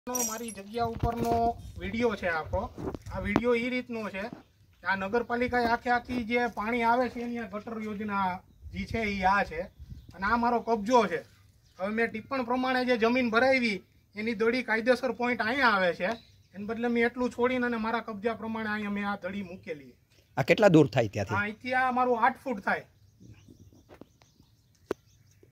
મારી જગ્યા ઉપરનો વિડીયો છે આખો. આ વિડીયો એ રીતનો છે કે આ નગરપાલિકાએ આખી જે પાણી આવે છે એની ગટર યોજના જે છે એ આ છે અને આ મારો કબજો છે. હવે મેં ટિપ્પણ પ્રમાણે જે જમીન ભરાવી એની દડી કાયદેસર પોઈન્ટ અહીંયા આવે છે, એને બદલે મેં એટલું છોડીને અને મારા કબજા પ્રમાણે અહીંયા મેં આ દડી મૂકેલી. આ કેટલા દૂર થાય ત્યાંથી? અહીંથી આ મારું 8 ફૂટ થાય.